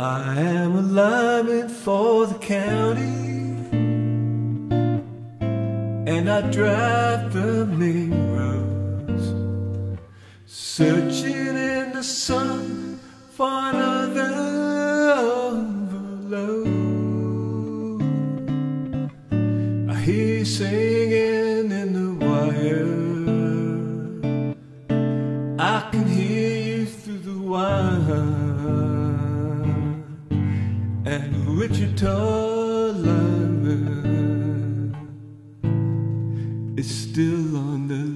I am a lineman for the county, and I drive the main roads, searching in the sun for another overload. I hear you singing in the wire, I can hear you through the wire. And the Wichita Lineman is still on the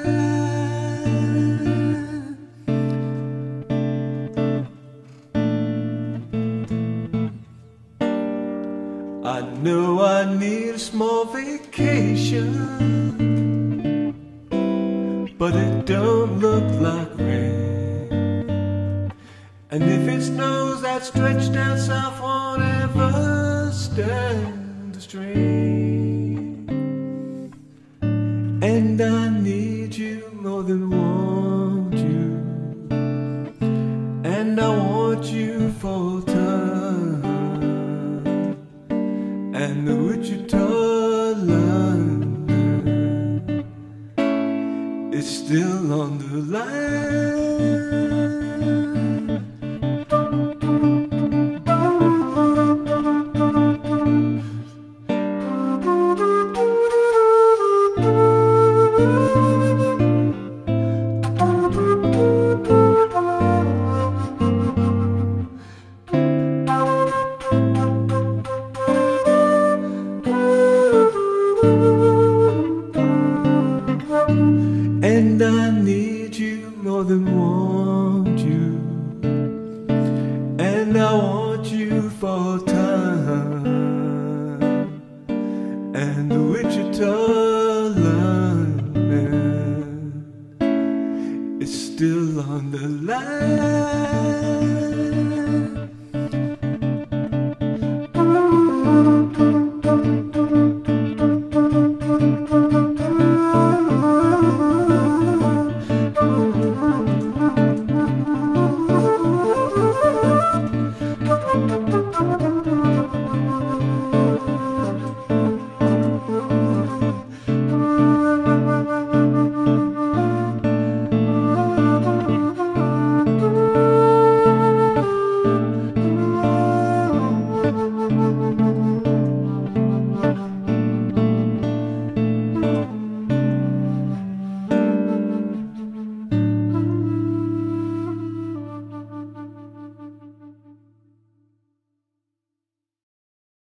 line. I know I need a small vacation, but it don't look like rain. And if it snows, that stretch down south won't ever stand the strain. And I need you more than want you, and I want you full time. And the Wichita Lineman is still on the line. And I need you more than want you, and I want you for time. And the Wichita Lineman is still on the line.